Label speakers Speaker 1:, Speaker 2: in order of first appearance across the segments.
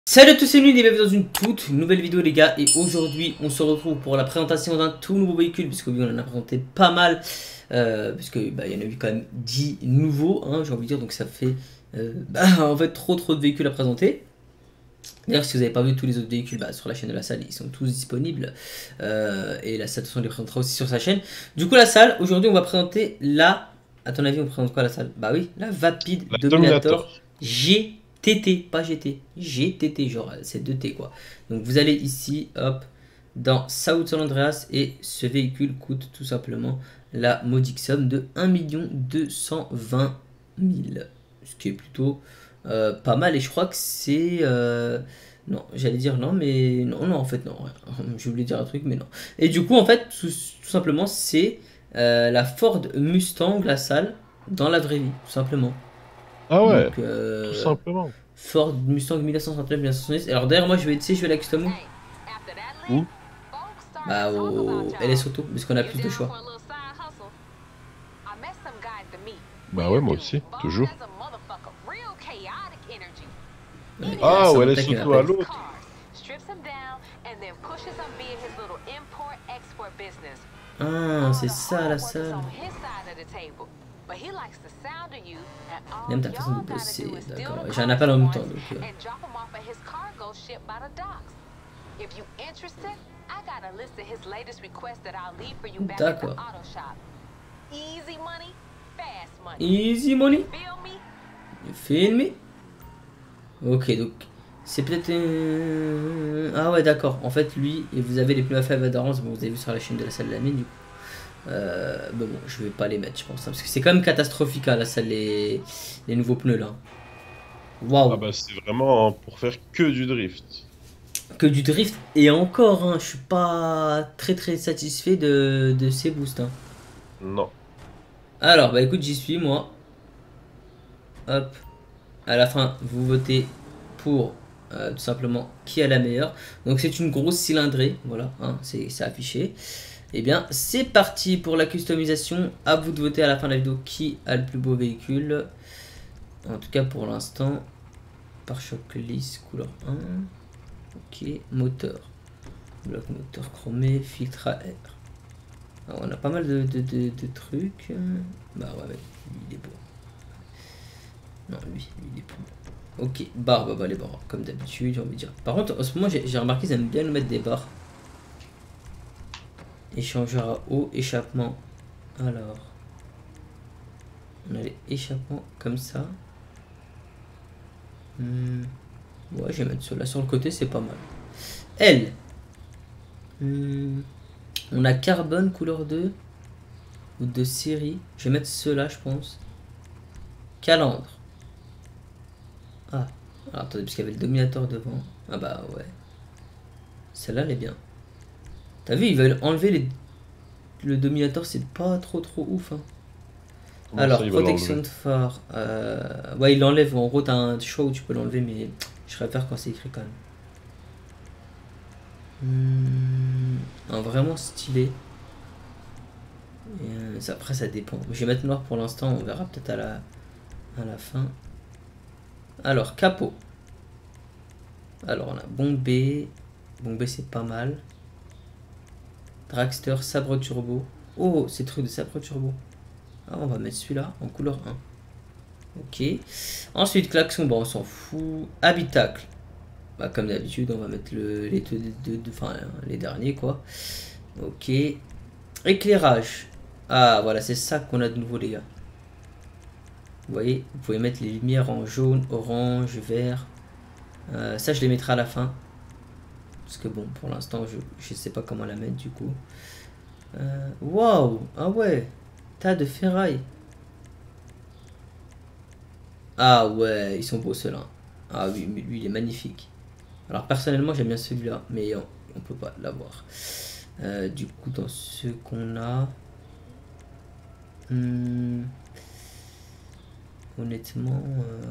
Speaker 1: Salut à tous, c'est Nul et bienvenue dans une toute nouvelle vidéo les gars. Et aujourd'hui on se retrouve pour la présentation d'un tout nouveau véhicule, puisque oui, on en a présenté pas mal, puisque bah, il y en a eu quand même 10 nouveaux, hein, j'ai envie de dire, donc ça fait en fait trop de véhicules à présenter. D'ailleurs, si vous n'avez pas vu tous les autres véhicules, bah, sur la chaîne de la salle, ils sont tous disponibles. Et la salle, de toute façon, on les présentera aussi sur sa chaîne. Du coup, la salle, aujourd'hui, on va présenter la... À ton avis, on présente quoi la salle? Bah oui, la Vapid
Speaker 2: La
Speaker 1: Dominator
Speaker 2: Dominator.
Speaker 1: GTT, pas GT. GTT, genre, c'est 2T, quoi. Donc, vous allez ici, hop, dans South San Andreas, et ce véhicule coûte tout simplement la modique somme de 1 220 000. Ce qui est plutôt... pas mal, et je crois que c'est non, j'allais dire non, mais non, en fait non, ouais. J'ai oublié de dire un truc, mais non. Et du coup, en fait, tout simplement, c'est la Ford Mustang, la salle, dans la vraie vie, tout simplement.
Speaker 2: Ah ouais,
Speaker 1: Donc
Speaker 2: tout simplement.
Speaker 1: Ford Mustang 1969-1970. Alors d'ailleurs, moi je vais, tu sais, je vais la custom où?
Speaker 2: Ou
Speaker 1: Bah au LS Auto, parce qu'on a plus de choix.
Speaker 2: bah ouais, moi aussi, toujours.
Speaker 1: Il y a
Speaker 2: Ah ouais,
Speaker 1: Samantha
Speaker 2: laisse
Speaker 1: qui
Speaker 2: auto à
Speaker 1: m'appelle.
Speaker 2: l'autre.
Speaker 1: Ah, c'est ça la salle. Il aime ta façon de bosser, d'accord. J'ai un appel en même temps, donc... D'accord. Easy money. You feel me? Ok, donc... C'est peut-être... Ah ouais, d'accord. En fait, lui, et vous avez les pneus à faible adhérence, bon, vous avez vu sur la chaîne de la salle de la mine, du coup. Bon, je vais pas les mettre, je pense. Hein, parce que c'est quand même catastrophique, hein, là, ça, les nouveaux pneus, là.
Speaker 2: Ah
Speaker 1: Waouh.
Speaker 2: bah c'est vraiment pour faire que du drift.
Speaker 1: Que du drift. Et encore, hein, je suis pas très satisfait de ces boosts. Hein.
Speaker 2: Non.
Speaker 1: Alors, bah écoute, j'y suis, moi. Hop. À la fin, vous votez pour tout simplement qui a la meilleure. Donc c'est une grosse cylindrée, voilà, hein, c'est affiché. Et bien, c'est parti pour la customisation. À vous de voter à la fin de la vidéo qui a le plus beau véhicule. En tout cas, pour l'instant, pare-choc lisse, couleur 1. Ok, moteur. Bloc moteur chromé, filtre à air. Alors, on a pas mal de trucs. Bah ouais, lui, il est beau. Non, lui il est plus beau. Ok, barre, bah les barres, comme d'habitude, j'ai envie de dire. Par contre, en ce moment, j'ai remarqué qu'ils aiment bien nous mettre des barres. Échangeur à eau, échappement. Alors, on a les échappements comme ça. Ouais, je vais mettre cela sur le côté, c'est pas mal. L. On a carbone couleur 2 ou de série. Je vais mettre cela, je pense. Calandre. Ah, alors attendez, parce qu'il y avait le dominateur devant. Ah bah ouais. Celle-là, elle est bien. T'as vu, ils veulent enlever le dominateur, c'est pas trop ouf. Hein.
Speaker 2: Comment ça,
Speaker 1: Alors,
Speaker 2: il va
Speaker 1: protection
Speaker 2: l'enlever?
Speaker 1: de phare. Ouais, il l'enlève. En gros, t'as un choix où tu peux l'enlever, mais je préfère quand c'est écrit quand même. Un vraiment stylé. Et, après, ça dépend. Je vais mettre noir pour l'instant, on verra peut-être à la fin. Alors, capot. Alors, on a bombé. Bombé, c'est pas mal. Dragster, sabre turbo. Oh, c'est truc de sabre turbo. Ah, on va mettre celui-là en couleur 1. Ok. Ensuite, klaxon, bon, on s'en fout. Habitacle. Bah, comme d'habitude, on va mettre les derniers, quoi. Ok. Éclairage. Ah, voilà, c'est ça qu'on a de nouveau, les gars. Vous voyez, vous pouvez mettre les lumières en jaune, orange, vert. Ça, je les mettrai à la fin. Parce que bon, pour l'instant, je sais pas comment la mettre, du coup. Waouh. Ah ouais. Tas de ferraille. Ah ouais, ils sont beaux ceux-là. Ah oui, lui il est magnifique. Alors personnellement j'aime bien celui-là, mais on peut pas l'avoir. Du coup dans ce qu'on a... honnêtement...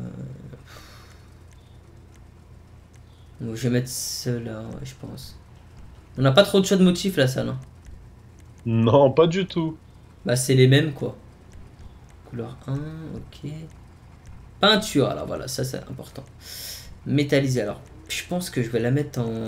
Speaker 1: Donc, je vais mettre ceux-là, ouais, je pense. On n'a pas trop de choix de motifs là, ça, non?
Speaker 2: Non, pas du tout.
Speaker 1: Bah c'est les mêmes quoi. Couleur 1, ok. Peinture, alors voilà, ça c'est important. Métallisé alors. Je pense que je vais la mettre en...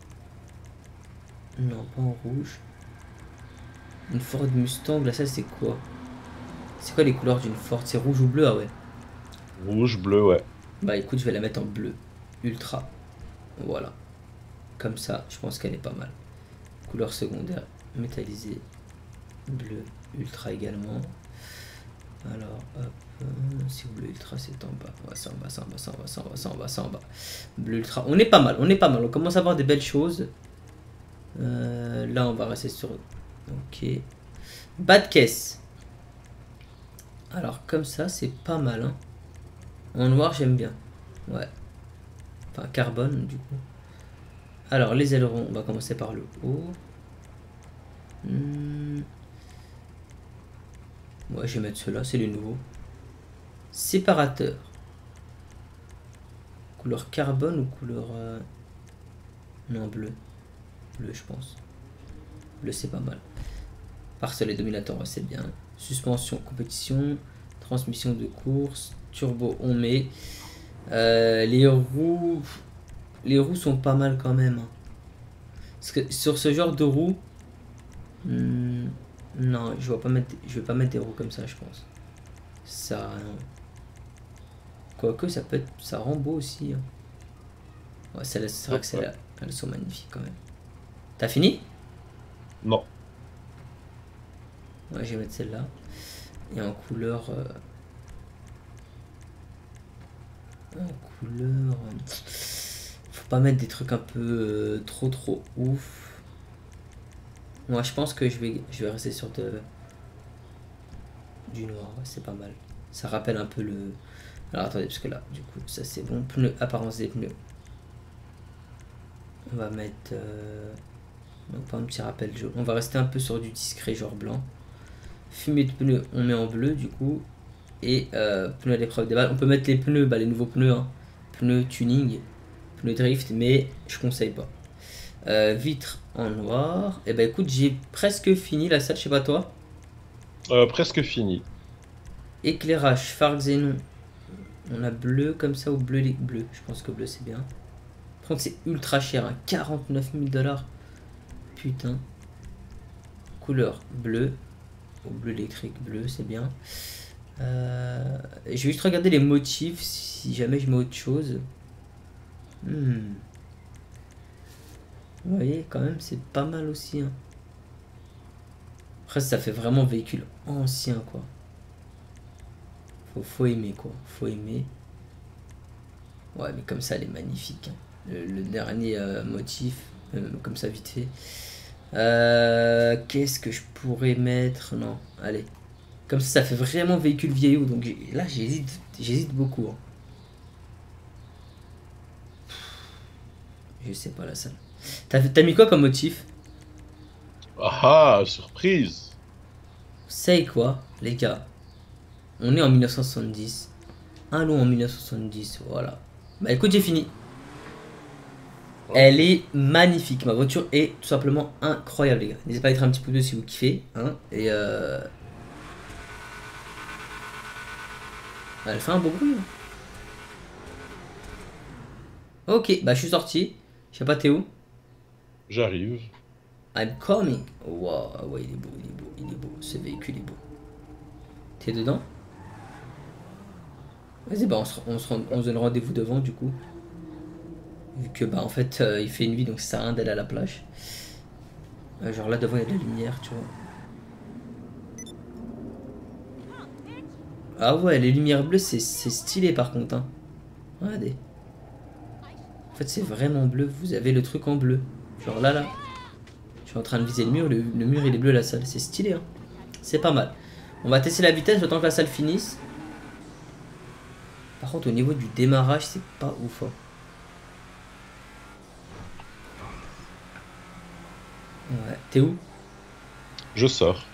Speaker 1: Non, pas en rouge. Une Ford Mustang, là, ça, c'est quoi? C'est quoi les couleurs d'une Ford? C'est rouge ou bleu? Ah ouais.
Speaker 2: Rouge, bleu, ouais.
Speaker 1: Bah écoute, je vais la mettre en bleu. Ultra. Voilà. Comme ça, je pense qu'elle est pas mal. Couleur secondaire métallisée. Bleu ultra également. Alors, hop. Si bleu ultra, c'est en bas. Ouais, c'est en bas, c'est en bas, c'est en bas, c'est en bas, c'est en bas, c'est en bas. Bleu ultra. On est pas mal, on est pas mal. On commence à avoir des belles choses. Là, on va rester sur... Ok. Bas de caisse. Alors, comme ça, c'est pas mal. Hein. En noir, j'aime bien. Ouais. Enfin, carbone, du coup. Alors, les ailerons, on va commencer par le haut. Ouais, je vais mettre ceux-là, c'est les nouveaux. Séparateur. Couleur carbone ou couleur... Non, bleu. Bleu, je pense. Bleu, c'est pas mal. Pare-soleil dominateur, ouais, c'est bien. Suspension, compétition. Transmission de course. Turbo, on met. Les roues... Les roues sont pas mal quand même. Hein. Parce que sur ce genre de roues... non, je vais pas mettre des roues comme ça, je pense. Ça... Quoique, ça peut être... Ça rend beau aussi. Hein. Ouais, c'est vrai que celles-là, elles sont magnifiques quand même. T'as fini?
Speaker 2: Non.
Speaker 1: Ouais, je vais mettre celle-là. Et en couleur... En couleur... Faut pas mettre des trucs un peu trop ouf. Moi, je pense que je vais rester sur du noir. Ouais, c'est pas mal. Ça rappelle un peu le... Alors attendez, parce que là, du coup, ça c'est bon. Pneus, apparence des pneus. On va mettre... Non, pas un petit rappel jaune. On va rester un peu sur du discret, genre blanc. Fumée de pneus, on met en bleu, du coup. Et pneus à l'épreuve des balles. On peut mettre les pneus, bah, les nouveaux pneus. Hein. Pneus tuning, pneus drift, mais je conseille pas. Vitre en noir. Et bah écoute, j'ai presque fini la salle, je sais pas toi.
Speaker 2: Presque fini.
Speaker 1: Éclairage, phare xénon. On a bleu comme ça ou bleu, bleu. Je pense que bleu c'est bien. Par contre, c'est ultra cher, hein. 49 000 $. Putain. Couleur bleu. Ou bleu électrique, bleu, c'est bien. Je vais juste regarder les motifs si jamais je mets autre chose. Vous voyez, quand même, c'est pas mal aussi. Hein. Après, ça fait vraiment véhicule ancien, quoi. Faut aimer, quoi. Faut aimer. Ouais, mais comme ça, elle est magnifique. Hein. Le dernier motif, comme ça, vite fait. Qu'est-ce que je pourrais mettre? Non, allez. Comme ça fait vraiment véhicule vieillot. Donc là, j'hésite beaucoup. Hein. Je sais pas la salle. T'as mis quoi comme motif?
Speaker 2: Ah, surprise.
Speaker 1: C'est quoi, les gars? On est en 1970. Allons en 1970, voilà. Bah écoute, j'ai fini.
Speaker 2: Ouais.
Speaker 1: Elle est magnifique. Ma voiture est tout simplement incroyable, les gars. N'hésitez pas à mettre un petit pouce bleu si vous kiffez. Hein, et elle fait un beau bruit. Hein. Ok, bah je suis sorti. Je sais pas, t'es où?
Speaker 2: J'arrive.
Speaker 1: I'm coming. Wow, ah ouais, il est beau, il est beau, il est beau. Ce véhicule est beau. T'es dedans? Vas-y, bah on se donne rendez-vous devant du coup. Vu que bah en fait il fait une vie donc ça sert à rien d'aller à la plage. Genre là devant il y a de la lumière, tu vois. Ah ouais, les lumières bleues c'est stylé par contre. Hein. Regardez. En fait c'est vraiment bleu, vous avez le truc en bleu. Genre là. Je suis en train de viser le mur, le mur il est bleu la salle. C'est stylé hein. C'est pas mal. On va tester la vitesse le temps que la salle finisse. Par contre au niveau du démarrage c'est pas ouf. Hein. Ouais, t'es où?
Speaker 2: Je sors.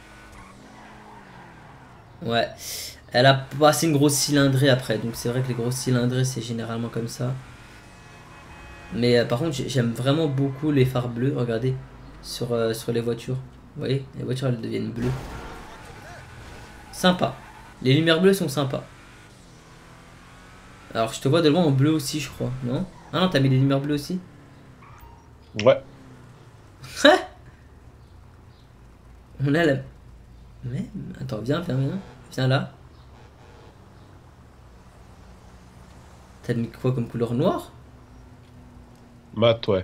Speaker 1: Ouais, elle a pas assez une grosse cylindrée après, donc c'est vrai que les grosses cylindrées c'est généralement comme ça. Mais par contre j'aime vraiment beaucoup les phares bleus, regardez, sur les voitures. Vous voyez, les voitures elles deviennent bleues. Sympa. Les lumières bleues sont sympas. Alors je te vois de loin en bleu aussi je crois, non? Ah non, t'as mis des lumières bleues aussi.
Speaker 2: Ouais.
Speaker 1: On a la même. Attends, viens, viens. Viens là. T'as mis quoi comme couleur noire?
Speaker 2: Mat, ouais.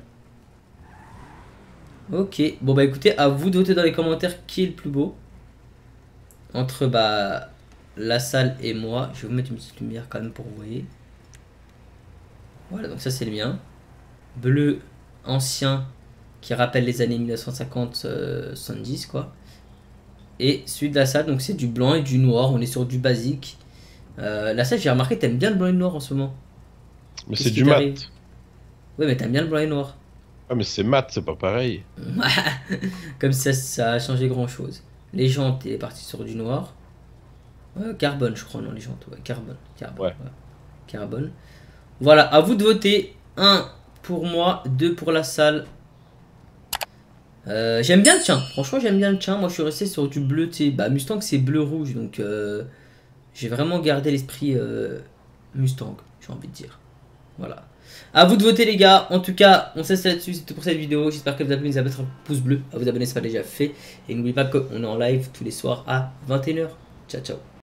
Speaker 1: Ok. Bon bah écoutez, à vous de voter dans les commentaires qui est le plus beau. Entre bah la salle et moi. Je vais vous mettre une petite lumière quand même pour vous voyez. Voilà, donc ça c'est le mien. Bleu ancien qui rappelle les années 1950-70 quoi. Et celui de la salle, donc c'est du blanc et du noir. On est sur du basique. La salle, j'ai remarqué, t'aimes bien le blanc et le noir en ce moment.
Speaker 2: Mais
Speaker 1: Qu'est-ce
Speaker 2: c'est
Speaker 1: qui
Speaker 2: du
Speaker 1: t'arrive?
Speaker 2: mat.
Speaker 1: Ouais, mais t'aimes bien le blanc et noir.
Speaker 2: Ah, mais c'est mat, c'est pas pareil.
Speaker 1: Comme ça a changé grand chose. Les jantes, il est parti sur du noir. Carbone, je crois, non, les jantes. Ouais, carbone. Carbone.
Speaker 2: Ouais.
Speaker 1: Ouais. Carbone. Voilà, à vous de voter. 1 pour moi, 2 pour la salle. J'aime bien le tien. Franchement, j'aime bien le tien. Moi, je suis resté sur du bleu. Tu sais, bah, Mustang, c'est bleu-rouge. Donc, j'ai vraiment gardé l'esprit Mustang, j'ai envie de dire. Voilà. À vous de voter les gars. En tout cas, on s'est là-dessus. C'était pour cette vidéo. J'espère que vous avez plu. N'hésitez pas à mettre un pouce bleu. À vous abonner si ce n'est pas déjà fait. Et n'oubliez pas qu'on est en live tous les soirs à 21 h. Ciao, ciao.